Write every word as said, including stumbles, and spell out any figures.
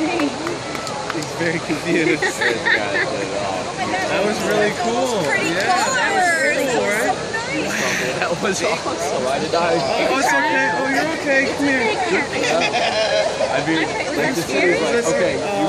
He's very confused. That was really cool. Pretty yeah, colors. that was cool, right? So nice. That was awesome. Why did I? Oh, it's okay. Oh, you're okay. Come here. I mean, like the city was like, okay.